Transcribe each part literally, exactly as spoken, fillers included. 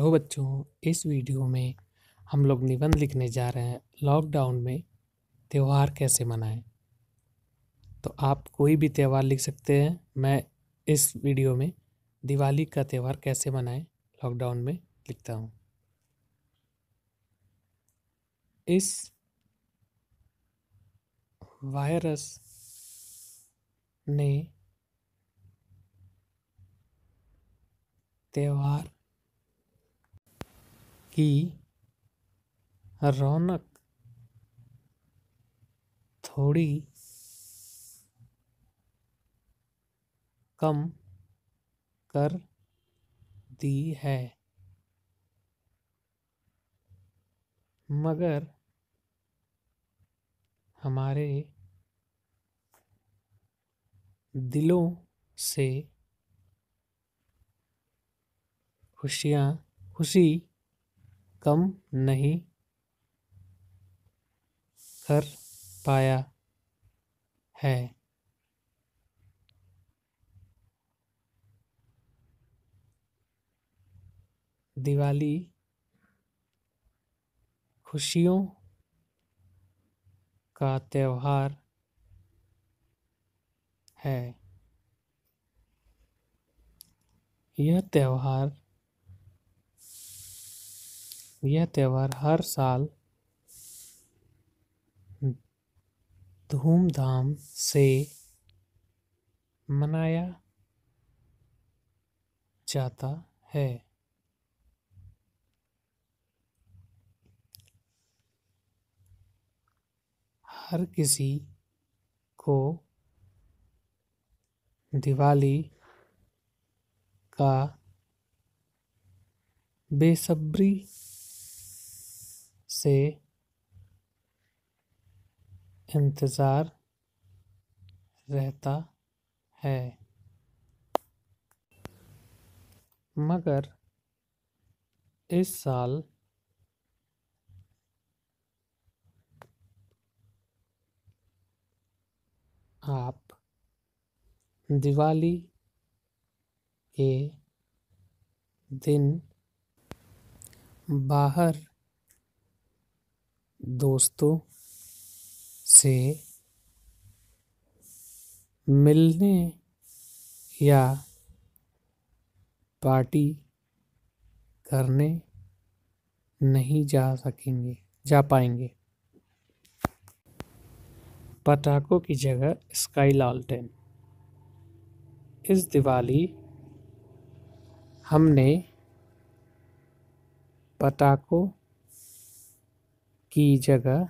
Hello बच्चों, इस video में हम लोग निबंध लिखने जा रहे हैं लॉकडाउन में त्यौहार कैसे मनाएं। तो आप कोई भी त्यौहार लिख सकते हैं। मैं इस वीडियो में दिवाली का त्यौहार कैसे मनाएं लॉकडाउन में लिखता हूं। इस वायरस ने त्यौहार की रौनक थोड़ी कम कर दी है, मगर हमारे दिलों से खुशियाँ खुशी कम नहीं कर पाया है। दिवाली खुशियों का त्यौहार है। यह त्यौहार यह त्यौहार हर साल धूमधाम से मनाया जाता है। हर किसी को दिवाली का बेसब्री से इंतज़ार रहता है, मगर इस साल आप दिवाली के दिन बाहर दोस्तों से मिलने या पार्टी करने नहीं जा सकेंगे जा पाएंगे। पटाखों की जगह स्काई लालटेन। इस दिवाली हमने पटाखों की जगह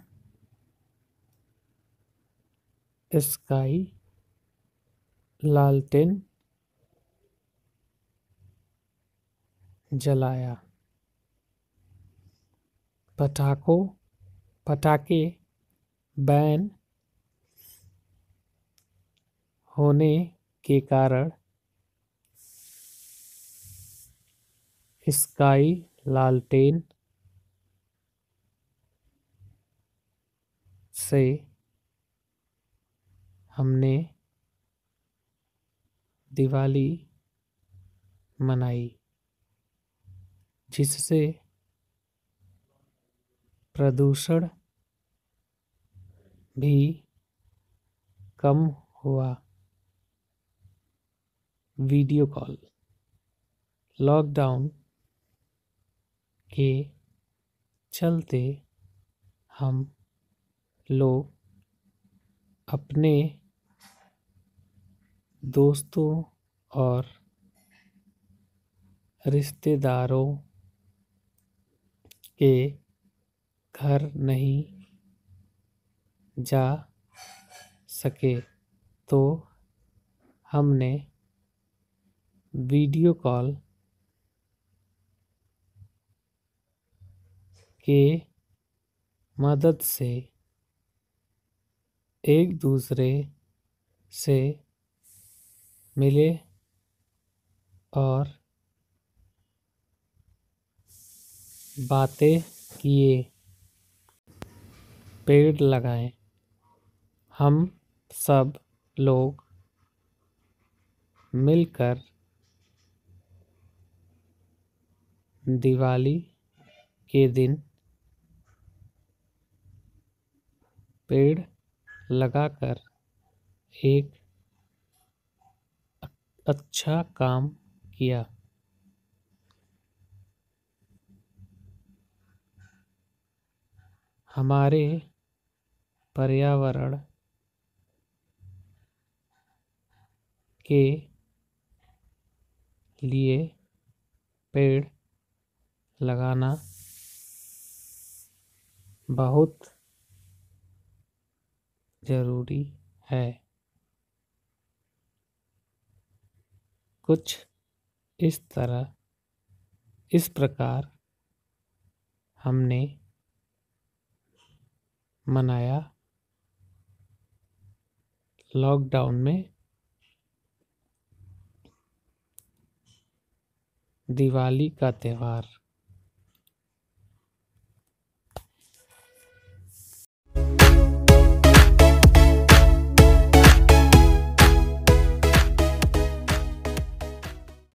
स्काई लालटेन जलाया। पटाखों पटाखे बैन होने के कारण स्काई लालटेन से हमने दिवाली मनाई, जिससे प्रदूषण भी कम हुआ। Video call. लॉकडाउन के चलते हम लोग अपने दोस्तों और रिश्तेदारों के घर नहीं जा सके, तो हमने वीडियो कॉल के मदद से एक दूसरे से मिले और बातें किए, पेड़ लगाए। हम सब लोग मिलकर दिवाली के दिन पेड़ लगाकर एक अच्छा काम किया। हमारे पर्यावरण के लिए पेड़ लगाना बहुत ज़रूरी है। कुछ इस तरह इस प्रकार हमने मनाया लॉकडाउन में दिवाली का त्यौहार।